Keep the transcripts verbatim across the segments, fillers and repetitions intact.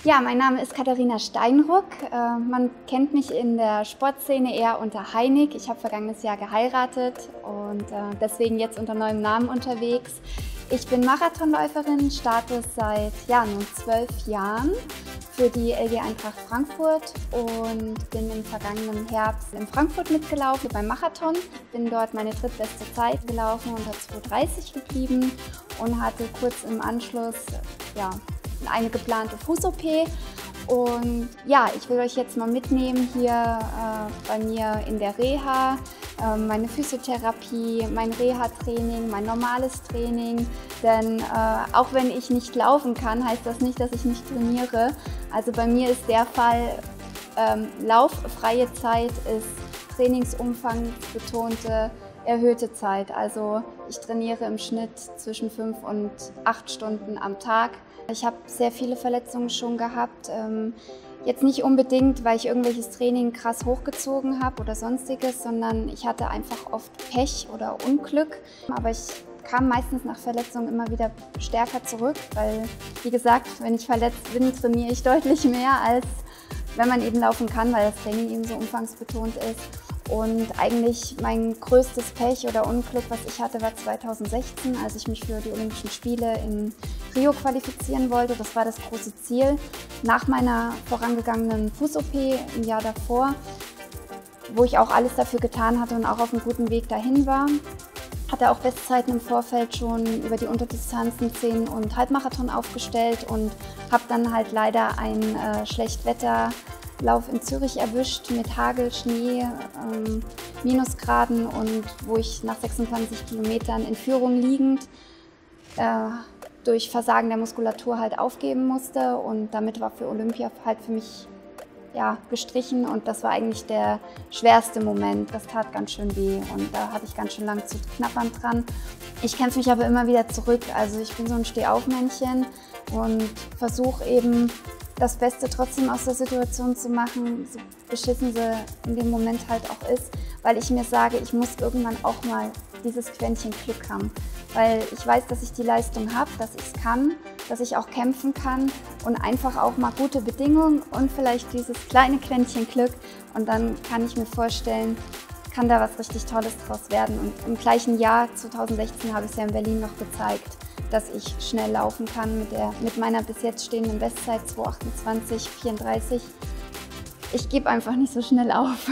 Ja, mein Name ist Katharina Steinruck. Äh, man kennt mich in der Sportszene eher unter Heinig. Ich habe vergangenes Jahr geheiratet und äh, deswegen jetzt unter neuem Namen unterwegs. Ich bin Marathonläuferin, starte seit ja, nun zwölf Jahren für die L G Eintracht Frankfurt und bin im vergangenen Herbst in Frankfurt mitgelaufen beim Marathon. Bin dort meine drittbeste Zeit gelaufen, unter zwei dreißig geblieben und hatte kurz im Anschluss ja, eine geplante Fuß-O P. Und ja, ich will euch jetzt mal mitnehmen hier äh, bei mir in der Reha, äh, meine Physiotherapie, mein Reha-Training, mein normales Training. Denn äh, auch wenn ich nicht laufen kann, heißt das nicht, dass ich nicht trainiere. Also bei mir ist der Fall, ähm, lauffreie Zeit ist trainingsumfangsbetonte erhöhte Zeit. Also ich trainiere im Schnitt zwischen fünf und acht Stunden am Tag. Ich habe sehr viele Verletzungen schon gehabt. Ähm, jetzt nicht unbedingt, weil ich irgendwelches Training krass hochgezogen habe oder sonstiges, sondern ich hatte einfach oft Pech oder Unglück. Aber ich kam meistens nach Verletzungen immer wieder stärker zurück, weil, wie gesagt, wenn ich verletzt bin, trainiere ich deutlich mehr, als wenn man eben laufen kann, weil das Training eben so umfangsbetont ist. Und eigentlich mein größtes Pech oder Unglück, was ich hatte, war zweitausendsechzehn, als ich mich für die Olympischen Spiele in Rio qualifizieren wollte. Das war das große Ziel. Nach meiner vorangegangenen Fuß-O P im Jahr davor, wo ich auch alles dafür getan hatte und auch auf einem guten Weg dahin war, hatte auch Bestzeiten im Vorfeld schon über die Unterdistanzen, zehn und Halbmarathon aufgestellt und habe dann halt leider ein äh, Schlechtwetter Lauf in Zürich erwischt mit Hagel, Schnee, ähm, Minusgraden und wo ich nach sechsundzwanzig Kilometern in Führung liegend äh, durch Versagen der Muskulatur halt aufgeben musste und damit war für Olympia halt für mich ja, gestrichen und das war eigentlich der schwerste Moment. Das tat ganz schön weh und da hatte ich ganz schön lang zu knappern dran. Ich kämpfe mich aber immer wieder zurück, also ich bin so ein Stehaufmännchen und versuche eben das Beste trotzdem aus der Situation zu machen, so beschissen sie in dem Moment halt auch ist, weil ich mir sage, ich muss irgendwann auch mal dieses Quäntchen Glück haben, weil ich weiß, dass ich die Leistung habe, dass ich es kann, dass ich auch kämpfen kann und einfach auch mal gute Bedingungen und vielleicht dieses kleine Quäntchen Glück und dann kann ich mir vorstellen, kann da was richtig Tolles draus werden und im gleichen Jahr, zweitausendsechzehn, habe ich es ja in Berlin noch gezeigt, dass ich schnell laufen kann mit, der, mit meiner bis jetzt stehenden Bestzeit zwei achtundzwanzig vierunddreißig. Ich gebe einfach nicht so schnell auf.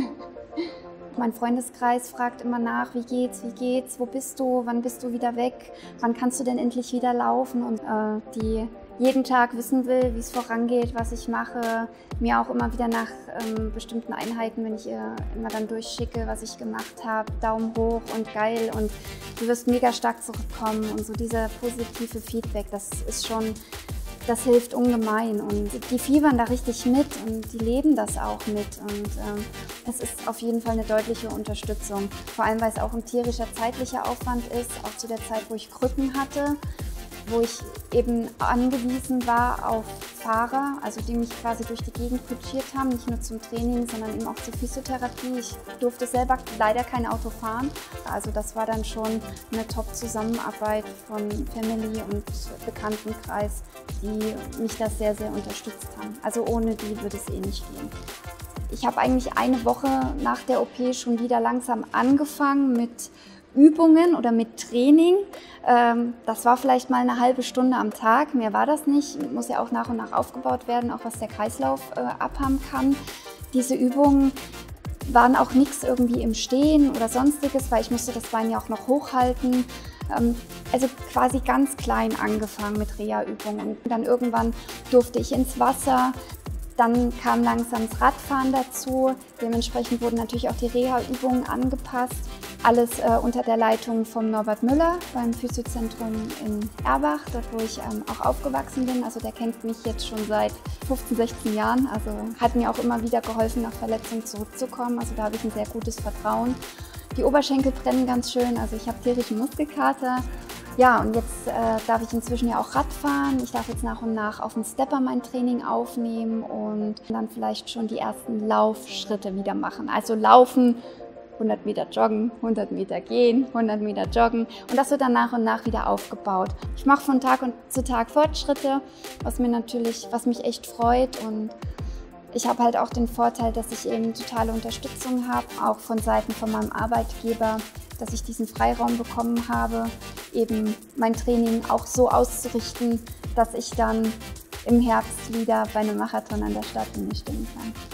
Mein Freundeskreis fragt immer nach, wie geht's, wie geht's, wo bist du, wann bist du wieder weg, wann kannst du denn endlich wieder laufen? Und äh, die jeden Tag wissen will, wie es vorangeht, was ich mache, mir auch immer wieder nach ähm, bestimmten Einheiten, wenn ich ihr immer dann durchschicke, was ich gemacht habe, Daumen hoch und geil und du wirst mega stark zurückkommen und so dieser positive Feedback, das ist schon, das hilft ungemein und die fiebern da richtig mit und die leben das auch mit und ähm, es ist auf jeden Fall eine deutliche Unterstützung, vor allem weil es auch ein tierischer zeitlicher Aufwand ist, auch zu der Zeit, wo ich Krücken hatte, wo ich eben angewiesen war auf Fahrer, also die mich quasi durch die Gegend kutschiert haben, nicht nur zum Training, sondern eben auch zur Physiotherapie. Ich durfte selber leider kein Auto fahren, also das war dann schon eine Top-Zusammenarbeit von Family und Bekanntenkreis, die mich da sehr, sehr unterstützt haben. Also ohne die würde es eh nicht gehen. Ich habe eigentlich eine Woche nach der O P schon wieder langsam angefangen mit Übungen oder mit Training. Das war vielleicht mal eine halbe Stunde am Tag, mehr war das nicht. Muss ja auch nach und nach aufgebaut werden, auch was der Kreislauf abhaben kann. Diese Übungen waren auch nichts irgendwie im Stehen oder sonstiges, weil ich musste das Bein ja auch noch hochhalten. Also quasi ganz klein angefangen mit Reha-Übungen. Und dann irgendwann durfte ich ins Wasser. Dann kam langsam das Radfahren dazu. Dementsprechend wurden natürlich auch die Reha-Übungen angepasst. Alles äh, unter der Leitung von Norbert Müller beim Physiozentrum in Erbach, dort wo ich ähm, auch aufgewachsen bin. Also der kennt mich jetzt schon seit fünfzehn, sechzehn Jahren. Also hat mir auch immer wieder geholfen, nach Verletzungen zurückzukommen. Also da habe ich ein sehr gutes Vertrauen. Die Oberschenkel brennen ganz schön, also ich habe tierischen Muskelkater. Ja, und jetzt äh, darf ich inzwischen ja auch Rad fahren. Ich darf jetzt nach und nach auf dem Stepper mein Training aufnehmen und dann vielleicht schon die ersten Laufschritte wieder machen. Also laufen hundert Meter joggen, hundert Meter gehen, hundert Meter joggen und das wird dann nach und nach wieder aufgebaut. Ich mache von Tag zu Tag Fortschritte, was mir natürlich, was mich echt freut und ich habe halt auch den Vorteil, dass ich eben totale Unterstützung habe, auch von Seiten von meinem Arbeitgeber, dass ich diesen Freiraum bekommen habe, eben mein Training auch so auszurichten, dass ich dann im Herbst wieder bei einem Marathon an der Startlinie stehen kann.